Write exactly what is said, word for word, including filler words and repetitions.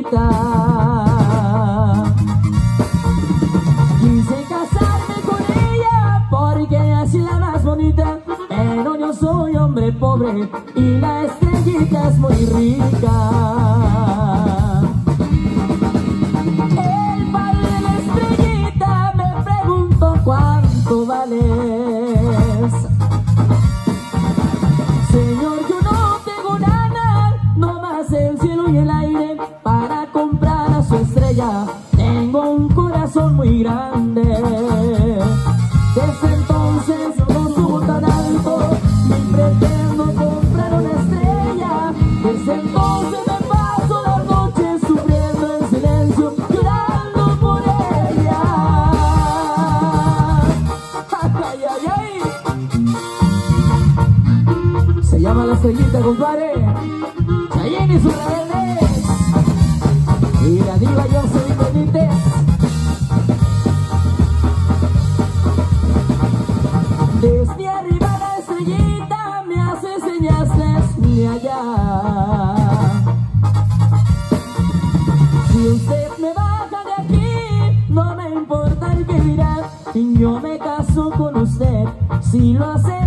rica. Quise casarme con ella porque así la más bonita, pero yo soy hombre pobre y la estrellita es muy rica. El padre de la estrellita me preguntó cuánto vales. Señor, yo no tengo nada, nomás el cielo y el aire para comprar a su estrella. Tengo un corazón muy grande. Desde entonces no subo tan alto, ni pretendo comprar una estrella. Desde entonces me paso las noches sufriendo en silencio, llorando por ella. Ay, ay, ay. Se llama La Estrellita, compadre. Chayenne y sus rebeldes. Y la diva Jocelyn Benítez. Desde arriba la estrellita me hace señas desde allá. Si usted me baja de aquí, no me importa el que dirá. Yo me caso con usted si lo hace